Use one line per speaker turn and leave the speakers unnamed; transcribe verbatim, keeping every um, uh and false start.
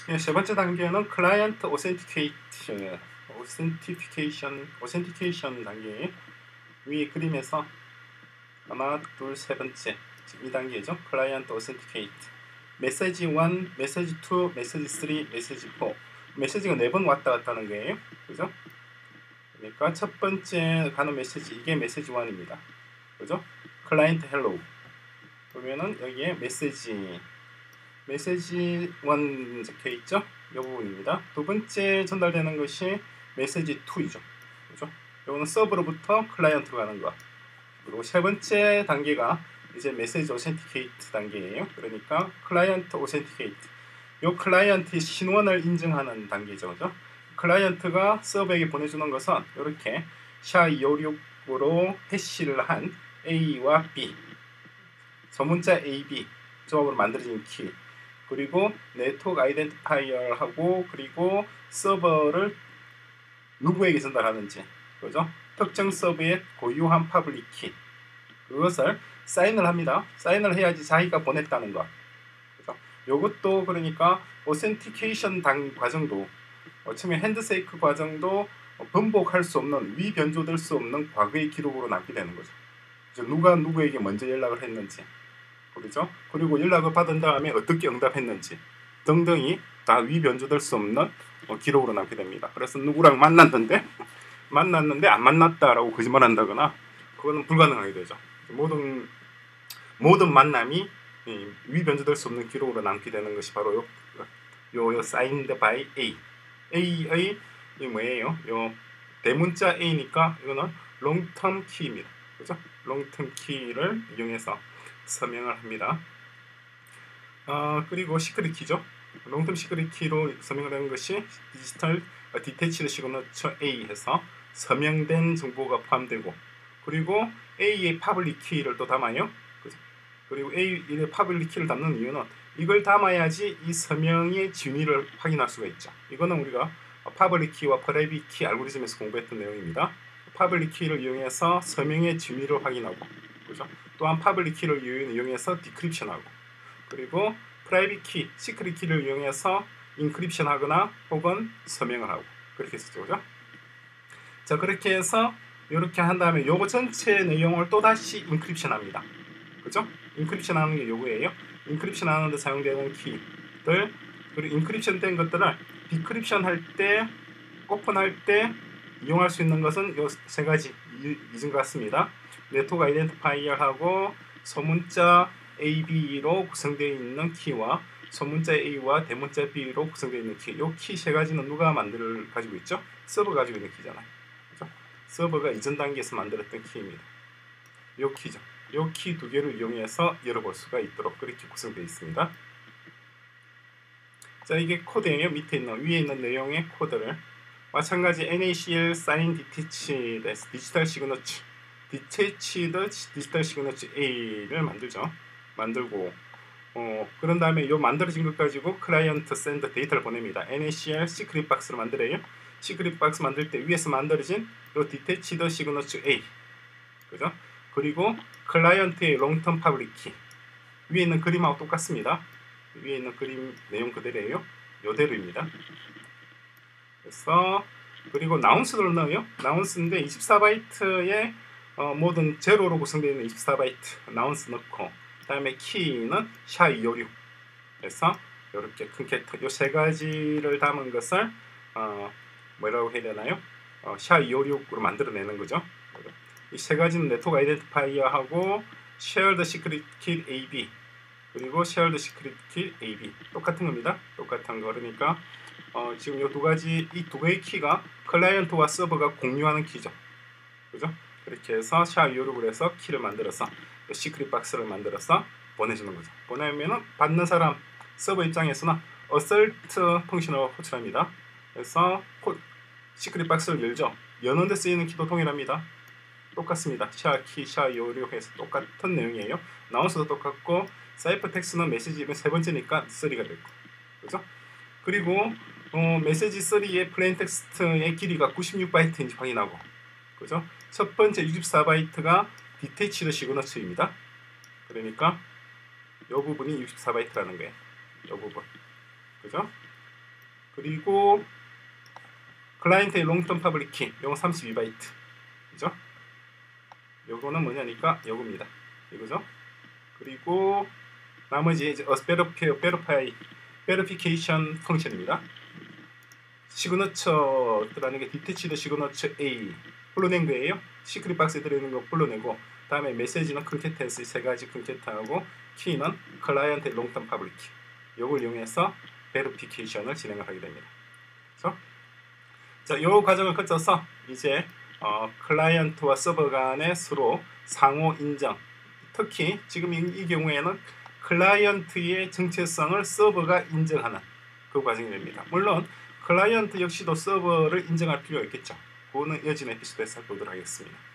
예, 세 번째 단계는 클라이언트 오센티케이션, 오센티피케이션, 오센티케이션 단계. 위 그림에서 하나, 둘, 세 번째 이 단계죠. 클라이언트 오센티케이트. 메시지 일, 메시지 이, 메시지 삼, 메시지 사. 메시지가 네 번 왔다 갔다 하는 거예요. 그죠? 그러니까 첫 번째 가는 메시지, 이게 메시지 일입니다. 그죠? 클라이언트 헬로우. 그러면은 여기에 메시지 메시지 일 적혀 있죠? 이 부분입니다. 두 번째 전달되는 것이 메시지 이죠. 그죠? 이거는 서버로부터 클라이언트로 가는 거. 그리고 세 번째 단계가 이제 메시지 오센티케이트 단계예요. 그러니까 클라이언트 오센티케이트. 이 클라이언트의 신원을 인증하는 단계죠. 그죠? 클라이언트가 서버에게 보내주는 것은 이렇게 샤 이오육으로 해시를 한 A와 B, 소문자 에이 비 조합으로 만들어진 키, 그리고 네트워크 아이덴티파이어하고 그리고 서버를 누구에게 전달하는지, 그죠? 특정 서버의 고유한 퍼블릭 키, 그것을 사인을 합니다. 사인을 해야지 자기가 보냈다는 것. 그죠? 요것도 그러니까 오센티케이션 당 과정도 어쩌면 핸드세이크 과정도 번복할 수 없는, 위변조될 수 없는 과거의 기록으로 남게 되는 거죠. 그죠? 누가 누구에게 먼저 연락을 했는지, 그렇죠? 그리고 연락을 받은 다음에 어떻게 응답했는지 등등이 다 위변조될 수 없는 기록으로 남게 됩니다. 그래서 누구랑 만났는데 만났는데 안 만났다라고 거짓말한다거나 그거는 불가능하게 되죠. 모든 모든 만남이 위변조될 수 없는 기록으로 남게 되는 것이 바로 요, 요, 요 signed by A. A의 이 뭐예요? 요 대문자 A니까 이거는 롱텀 키입니다. 그죠? 롱텀 키를 이용해서 서명을 합니다. 어, 그리고 시크릿 키죠. 롱텀 시크릿 키로 서명을 하는 것이 디지털 디테치드 시그너처 A 해서 서명된 정보가 포함되고, 그리고 A의 파블릭 키를 또 담아요. 그죠? 그리고 A의 파블릭 키를 담는 이유는 이걸 담아야지 이 서명의 진위를 확인할 수가 있죠. 이거는 우리가 파블릭 키와 프라이빗 키 알고리즘에서 공부했던 내용입니다. 파블릭 키를 이용해서 서명의 진위를 확인하고, 그죠? 또한 파블릭 키를 이용해서 디크립션하고, 그리고 프라이빗 키, 시크릿 키를 이용해서 인크립션하거나 혹은 서명을 하고, 그렇게 했었죠. 그죠? 자, 그렇게 해서 이렇게 한 다음에 요거 전체 내용을 또다시 인크립션합니다. 그죠? 인크립션하는 게 요거예요. 인크립션 하는데 사용되는 키들, 그리고 인크립션 된 것들을 디크립션 할 때, 오픈할 때 이용할 수 있는 것은 요 세 가지 이중 같습니다. 네트워크 아이덴티파이어하고 소문자 에이 비로 구성되어 있는 키와 소문자 A와 대문자 B로 구성되어 있는 키. 요 키 세 가지는 누가 만들 가지고 있죠? 서버가 가지고 있는 키잖아요. 그죠? 서버가 이전 단계에서 만들었던 키입니다. 요 키죠. 요 키 두 개를 이용해서 열어볼 수가 있도록 그렇게 구성되어 있습니다. 자, 이게 코드예요. 밑에 있는, 위에 있는 내용의 코드를 마찬가지 엔 에이 씨 엘 sign detached 디지털 시그너처 detached 디지털 시그너처 A를 만들죠. 만들고 어, 그런 다음에 요 만들어진 것 가지고 클라이언트 샌드 데이터를 보냅니다. 엔 에이 씨 엘 시크릿 박스를 만들어요. 시크릿 박스 만들 때 위에서 만들어진 요 detached 시그너처 A, 그죠? 그리고 클라이언트의 롱텀 파블릭 키, 위에 있는 그림하고 똑같습니다. 위에 있는 그림 내용 그대로예요. 요대로입니다. 그래서 그리고 나운스를 넣어요. 나운스인데 이십사 바이트의 어, 모든 제로로 구성되어 있는 이십사 바이트 나운스 넣고, 그 다음에 키는 샤 이오육 해서 이렇게 큰 캐릭터 요 세 가지를 담은 것을 어, 뭐라고 해야 되나요? 어, 샤 이오육으로 만들어내는 거죠. 이 세 가지는 네트워크 아이덴티파이어하고 shared secret key 에이 비 그리고 shared secret key 에이 비 똑같은 겁니다. 똑같은 거. 그러니까 어, 지금 이 두 가지, 이 두 개의 키가 클라이언트와 서버가 공유하는 키죠. 그죠? 그렇게 해서 샤 이오육을 해서 키를 만들어서 시크릿 박스를 만들어서 보내주는 거죠. 보내면은 받는 사람 서버 입장에서는 assert 펑션을 호출합니다. 그래서 코, 시크릿 박스를 열죠. 여는데 쓰이는 키도 동일합니다. 똑같습니다. 샤 키, 샤 이오육 해서 똑같은 내용이에요. 나운스도 똑같고, 사이퍼텍스트는 메시지 이번 세 번째니까 삼가 됐고, 그죠? 그리고 어, 메시지 삼의 플레인텍스트의 길이가 구십육 바이트인지 확인하고, 그죠? 첫 번째 육십사 바이트가 디테치드 시그너처입니다. 그러니까 이 부분이 육십사 바이트라는 거예요. 이 부분, 그죠? 그리고 클라이언트의 롱텀 퍼블릭 키 요거 삼십이 바이트 그죠? 요거는 뭐냐니까 요겁니다. 이거죠? 그리고 나머지 이제 verify verification 펑션입니다. 시그너처라는 게 디테치드 시그너처 A 불러낸 거예요. 시크릿 박스에 들어있는 거 불러내고 다음에 메시지는 컨케텐스 세 가지 컨케트하고 키는 클라이언트 롱텀 퍼블릭 키 요걸 이용해서 베리피케이션을 진행을 하게 됩니다. 그래서 자, 요 과정을 거쳐서 이제 어, 클라이언트와 서버 간의 서로 상호 인정 특히 지금 이, 이 경우에는 클라이언트의 정체성을 서버가 인정하는 그 과정이 됩니다. 물론 클라이언트 역시도 서버를 인정할 필요가 있겠죠. 그거는 이어진 에피소드에서 보도록 하겠습니다.